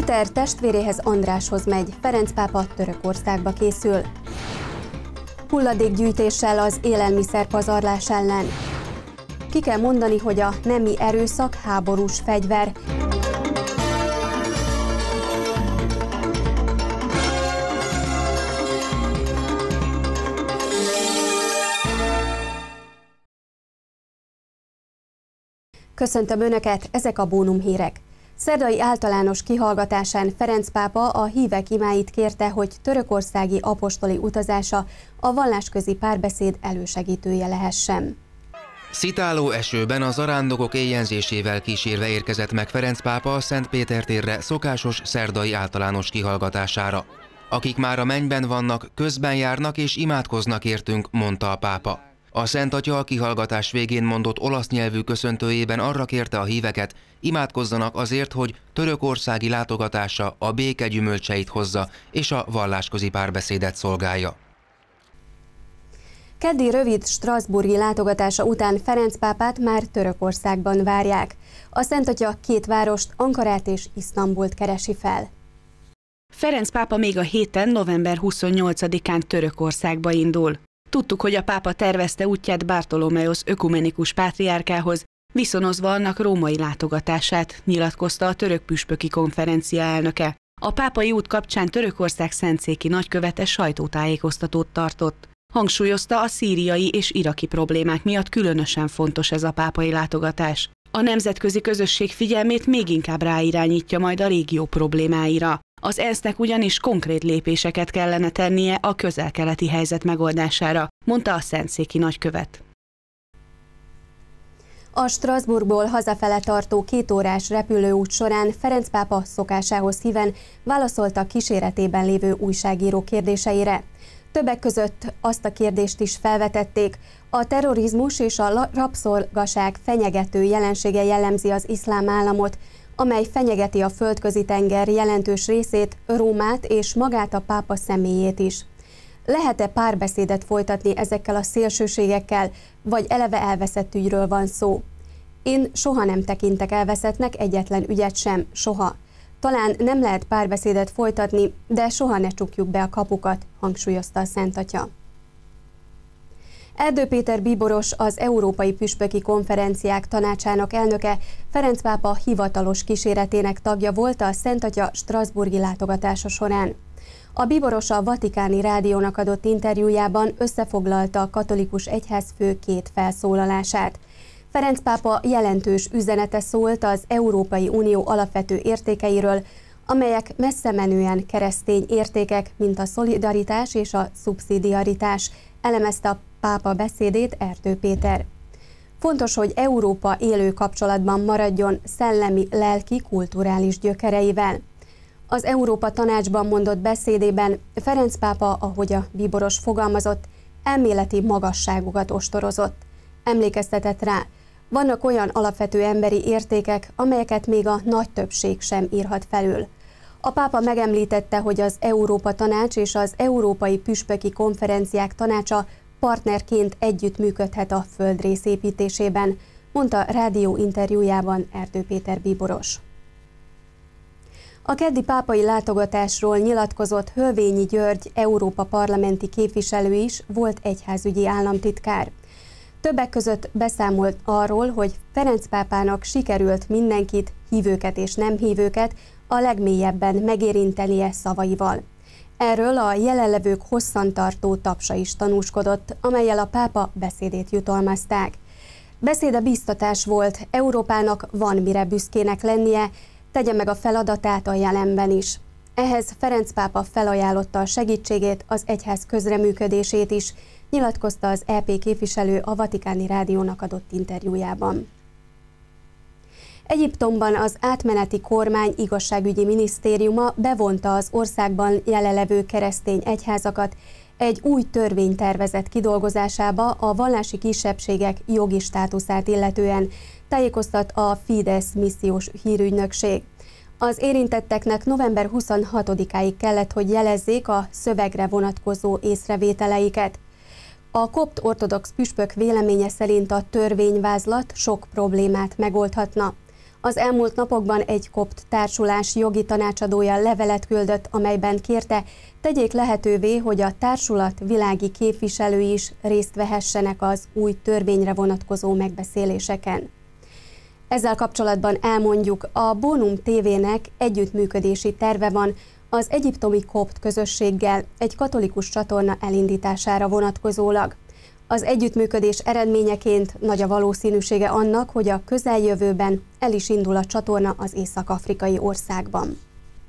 Péter testvéréhez Andráshoz megy, Ferenc pápa Törökországba készül. Hulladékgyűjtéssel az élelmiszerpazarlás ellen. Ki kell mondani, hogy a nemi erőszak háborús fegyver. Köszöntöm Önöket, ezek a Bónum hírek. Szerdai általános kihallgatásán Ferenc pápa a hívek imáit kérte, hogy törökországi apostoli utazása a vallásközi párbeszéd elősegítője lehessen. Szitáló esőben a zarándokok éjjenzésével kísérve érkezett meg Ferenc pápa a Szent Péter térre szokásos szerdai általános kihallgatására. Akik már a mennyben vannak, közben járnak és imádkoznak értünk, mondta a pápa. A Szent Atya a kihallgatás végén mondott olasz nyelvű köszöntőjében arra kérte a híveket, imádkozzanak azért, hogy törökországi látogatása a béke gyümölcseit hozza és a vallásközi párbeszédet szolgálja. Keddi rövid strasbourgi látogatása után Ferenc pápát már Törökországban várják. A Szent Atya két várost, Ankarát és Isztambult keresi fel. Ferenc pápa még a héten, november 28-án Törökországba indul. Tudtuk, hogy a pápa tervezte útját Bartolomeosz ökumenikus pátriárkához, viszonozva annak római látogatását, nyilatkozta a török püspöki konferencia elnöke. A pápai út kapcsán Törökország szentszéki nagykövete sajtótájékoztatót tartott. Hangsúlyozta, a szíriai és iraki problémák miatt különösen fontos ez a pápai látogatás. A nemzetközi közösség figyelmét még inkább ráirányítja majd a régió problémáira. Az ENSZ-nek ugyanis konkrét lépéseket kellene tennie a közel-keleti helyzet megoldására, mondta a szentszéki nagykövet. A Strasbourgból hazafele tartó 2 órás repülőút során Ferenc pápa szokásához híven válaszolta kíséretében lévő újságíró kérdéseire. Többek között azt a kérdést is felvetették, a terrorizmus és a rabszolgaság fenyegető jelensége jellemzi az iszlám államot, amely fenyegeti a Földközi-tenger jelentős részét, Rómát és magát a pápa személyét is. Lehet-e párbeszédet folytatni ezekkel a szélsőségekkel, vagy eleve elveszett ügyről van szó? Én soha nem tekintek elveszettnek egyetlen ügyet sem, soha. Talán nem lehet párbeszédet folytatni, de soha ne csukjuk be a kapukat, hangsúlyozta a Szent Atya. Erdő Péter bíboros, az Európai Püspöki Konferenciák Tanácsának elnöke, Ferenc pápa hivatalos kíséretének tagja volt a Szent Atya strasbourgi látogatása során. A bíboros a Vatikáni Rádiónak adott interjújában összefoglalta a katolikus egyházfő 2 felszólalását. Ferenc pápa jelentős üzenete szólt az Európai Unió alapvető értékeiről, amelyek messze menően keresztény értékek, mint a szolidaritás és a szubszidiaritás, elemezte a pápa beszédét Erdő Péter. Fontos, hogy Európa élő kapcsolatban maradjon szellemi, lelki, kulturális gyökereivel. Az Európa Tanácsban mondott beszédében Ferenc pápa, ahogy a bíboros fogalmazott, elméleti magasságokat ostorozott. Emlékeztetett rá, vannak olyan alapvető emberi értékek, amelyeket még a nagy többség sem írhat felül. A pápa megemlítette, hogy az Európa Tanács és az Európai Püspöki Konferenciák Tanácsa partnerként együttműködhet a földrész építésében, mondta rádió interjújában Erdő Péter bíboros. A keddi pápai látogatásról nyilatkozott Hölvényi György Európa parlamenti képviselő is, volt egyházügyi államtitkár. Többek között beszámolt arról, hogy Ferenc pápának sikerült mindenkit, hívőket és nem hívőket a legmélyebben megérintenie szavaival. Erről a jelenlevők hosszantartó tapsa is tanúskodott, amellyel a pápa beszédét jutalmazták. Beszéde biztatás volt, Európának van mire büszkének lennie, tegye meg a feladatát a jelenben is. Ehhez Ferenc pápa felajánlotta a segítségét, az egyház közreműködését is, nyilatkozta az EP képviselő a Vatikáni Rádiónak adott interjújában. Egyiptomban az átmeneti kormány igazságügyi minisztériuma bevonta az országban jelenlevő keresztény egyházakat egy új törvénytervezet kidolgozásába a vallási kisebbségek jogi státuszát illetően, tájékoztat a Fidesz missziós hírügynökség. Az érintetteknek november 26-áig kellett, hogy jelezzék a szövegre vonatkozó észrevételeiket. A kopt ortodox püspök véleménye szerint a törvényvázlat sok problémát megoldhatna. Az elmúlt napokban egy kopt társulás jogi tanácsadója levelet küldött, amelyben kérte, tegyék lehetővé, hogy a társulat világi képviselői is részt vehessenek az új törvényre vonatkozó megbeszéléseken. Ezzel kapcsolatban elmondjuk, a Bonum TV-nek együttműködési terve van az egyiptomi kopt közösséggel egy katolikus csatorna elindítására vonatkozólag. Az együttműködés eredményeként nagy a valószínűsége annak, hogy a közeljövőben el is indul a csatorna az észak-afrikai országban.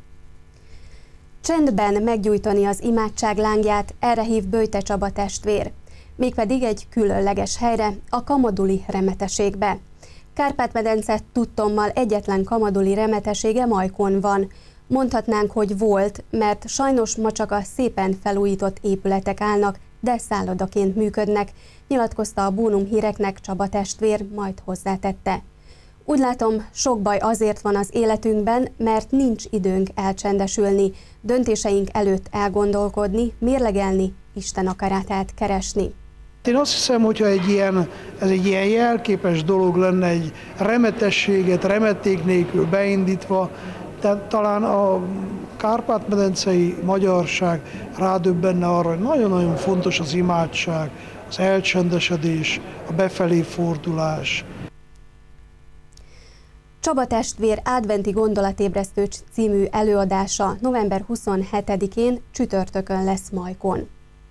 Csendben meggyújtani az imádság lángját, erre hív Böjte Csaba testvér, mégpedig egy különleges helyre, a kamaduli remeteségbe. Kárpát-medence tudtommal egyetlen kamaduli remetesége Majkon van. Mondhatnánk, hogy volt, mert sajnos ma csak a szépen felújított épületek állnak, de szállodaként működnek, nyilatkozta a Bonum híreknek Csaba testvér, majd hozzátette. Úgy látom, sok baj azért van az életünkben, mert nincs időnk elcsendesülni, döntéseink előtt elgondolkodni, mérlegelni, Isten akaratát keresni. Én azt hiszem, hogyha ez egy ilyen jelképes dolog lenne, egy remetességet remeték nélkül beindítva, tehát talán a kárpát-medencei magyarság rádöbbenne arra, hogy nagyon-nagyon fontos az imádság, az elcsendesedés, a befelé fordulás. Csaba testvér adventi gondolatébresztő című előadása november 27-én csütörtökön lesz Majkon.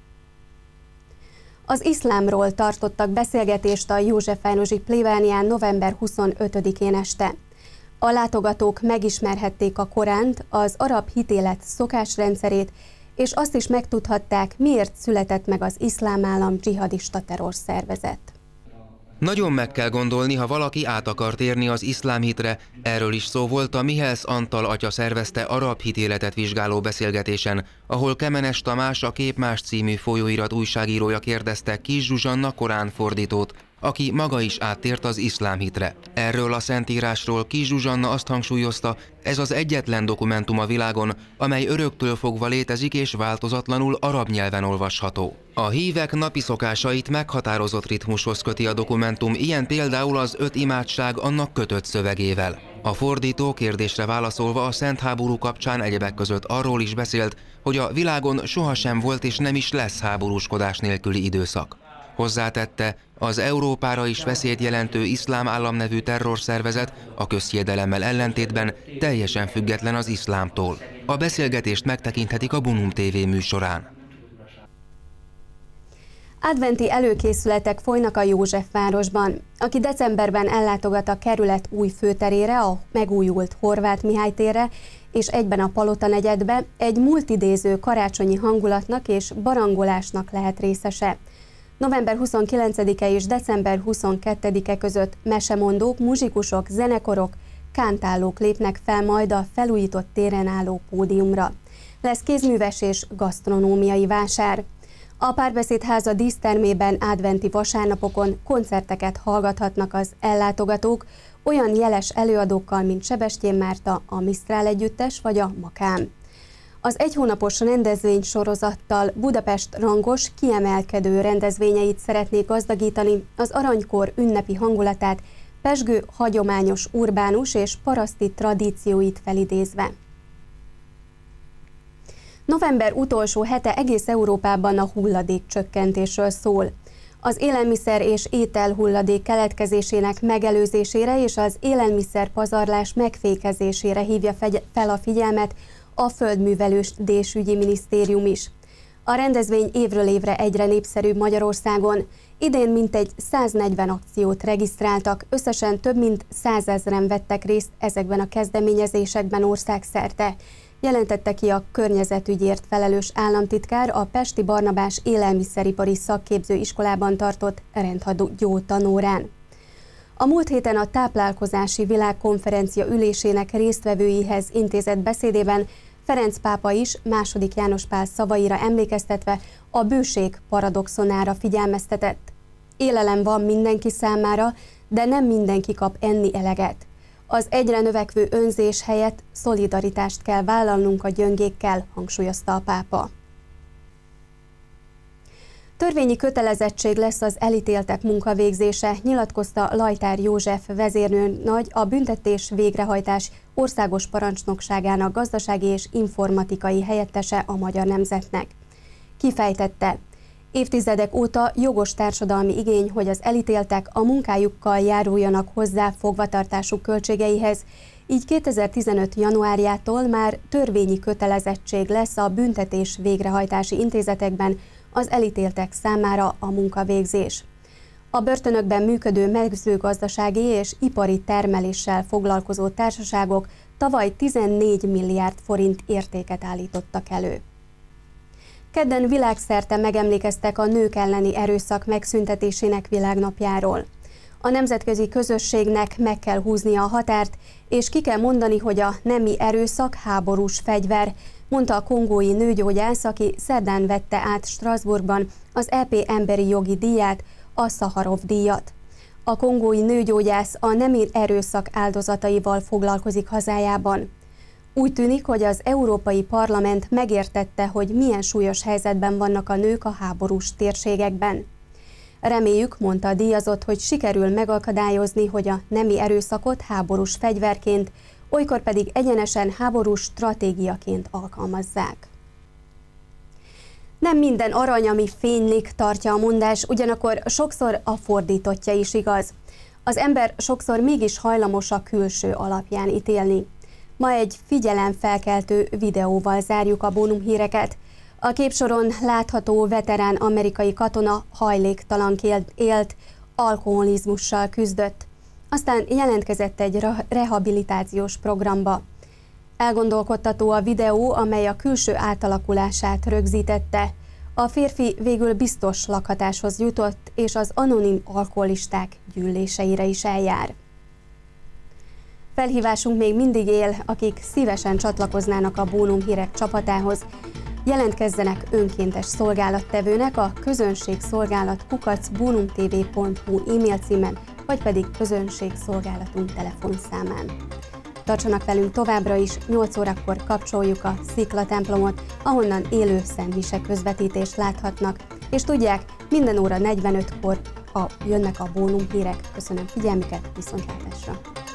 Az iszlámról tartottak beszélgetést a Józsefvárosi plébánián november 25-én este. A látogatók megismerhették a Koránt, az arab hitélet szokásrendszerét, és azt is megtudhatták, miért született meg az iszlám állam dzsihadista terrorszervezet. Nagyon meg kell gondolni, ha valaki át akar térni az iszlám hitre, erről is szó volt a Mihály Antal atya szervezte arab hitéletet vizsgáló beszélgetésen, ahol Kemenes Tamás, a Képmás című folyóirat újságírója kérdezte Kis Zsuzsanna Korán fordítót, aki maga is áttért az iszlám hitre. Erről a szentírásról Kis Zsuzsanna azt hangsúlyozta, ez az egyetlen dokumentum a világon, amely öröktől fogva létezik és változatlanul arab nyelven olvasható. A hívek napi szokásait meghatározott ritmushoz köti a dokumentum, ilyen például az 5 imádság annak kötött szövegével. A fordító kérdésre válaszolva a szent háború kapcsán egyebek között arról is beszélt, hogy a világon sohasem volt és nem is lesz háborúskodás nélküli időszak. Hozzátette, az Európára is veszélyt jelentő iszlám állam nevű terrorszervezet a közhiedelemmel ellentétben teljesen független az iszlámtól. A beszélgetést megtekinthetik a Bonum TV műsorán. Adventi előkészületek folynak a Józsefvárosban. Aki decemberben ellátogat a kerület új főterére, a megújult Horváth Mihály térre és egyben a Palota negyedbe, egy multidéző karácsonyi hangulatnak és barangolásnak lehet részese. November 29-e és december 22-e között mesemondók, muzsikusok, zenekarok, kántálók lépnek fel majd a felújított téren álló pódiumra. Lesz kézműves és gasztronómiai vásár. A Párbeszédháza dísztermében adventi vasárnapokon koncerteket hallgathatnak az ellátogatók, olyan jeles előadókkal, mint Sebestyén Márta, a Misztrál együttes vagy a Makám. Az egyhónapos rendezvénysorozattal Budapest rangos, kiemelkedő rendezvényeit szeretnék gazdagítani, az aranykor ünnepi hangulatát, pezsgő, hagyományos, urbánus és paraszti tradícióit felidézve. November utolsó hete egész Európában a hulladékcsökkentésről szól. Az élelmiszer és ételhulladék keletkezésének megelőzésére és az élelmiszer pazarlás megfékezésére hívja fel a figyelmet a Földművelődésügyi Minisztérium is. A rendezvény évről évre egyre népszerűbb Magyarországon. Idén mintegy 140 akciót regisztráltak, összesen több mint 100 000-en vettek részt ezekben a kezdeményezésekben országszerte, jelentette ki a környezetügyért felelős államtitkár a Pesti Barnabás élelmiszeripari szakképző iskolában tartott rendhagyó tanórán. A múlt héten a táplálkozási világkonferencia ülésének résztvevőihez intézett beszédében Ferenc pápa is II. János Pál szavaira emlékeztetve a bőség paradoxonára figyelmeztetett. Élelem van mindenki számára, de nem mindenki kap enni eleget. Az egyre növekvő önzés helyett szolidaritást kell vállalnunk a gyöngékkel, hangsúlyozta a pápa. Törvényi kötelezettség lesz az elítéltek munkavégzése, nyilatkozta Lajtár József vezérőrnagy, a büntetés végrehajtás országos parancsnokságának gazdasági és informatikai helyettese a Magyar Nemzetnek. Kifejtette, évtizedek óta jogos társadalmi igény, hogy az elítéltek a munkájukkal járuljanak hozzá fogvatartásuk költségeihez, így 2015. januárjától már törvényi kötelezettség lesz a büntetés végrehajtási intézetekben az elítéltek számára a munkavégzés. A börtönökben működő mezőgazdasági és ipari termeléssel foglalkozó társaságok tavaly 14 milliárd forint értéket állítottak elő. Kedden világszerte megemlékeztek a nők elleni erőszak megszüntetésének világnapjáról. A nemzetközi közösségnek meg kell húznia a határt, és ki kell mondani, hogy a nemi erőszak háborús fegyver, mondta a kongói nőgyógyász, aki szerdán vette át Strasbourgban az EP emberi jogi díját, a Szaharov-díjat. A kongói nőgyógyász a nemi erőszak áldozataival foglalkozik hazájában. Úgy tűnik, hogy az Európai Parlament megértette, hogy milyen súlyos helyzetben vannak a nők a háborús térségekben. Reméljük, mondta a díjazott, hogy sikerül megakadályozni, hogy a nemi erőszakot háborús fegyverként, olykor pedig egyenesen háborús stratégiaként alkalmazzák. Nem minden arany, ami fénylik, tartja a mondás, ugyanakkor sokszor a fordítottja is igaz. Az ember sokszor mégis hajlamos a külső alapján ítélni. Ma egy figyelemfelkeltő videóval zárjuk a bónumhíreket. A képsoron látható veterán amerikai katona hajléktalanként élt, alkoholizmussal küzdött. Aztán jelentkezett egy rehabilitációs programba. Elgondolkodtató a videó, amely a külső átalakulását rögzítette. A férfi végül biztos lakhatáshoz jutott, és az anonim alkoholisták gyűléseire is eljár. Felhívásunk még mindig él, akik szívesen csatlakoznának a bónumhírek csapatához. Jelentkezzenek önkéntes szolgálattevőnek a közönségszolgálat@bonumtv.hu e-mail címen, vagy pedig közönségszolgálatunk telefonszámán. Tartsanak velünk továbbra is, 8 órakor kapcsoljuk a Sziklatemplomot, ahonnan élő szentmise közvetítést láthatnak. És tudják, minden óra 45-kor jönnek a bónumhírek. Köszönöm figyelmüket, viszontlátásra!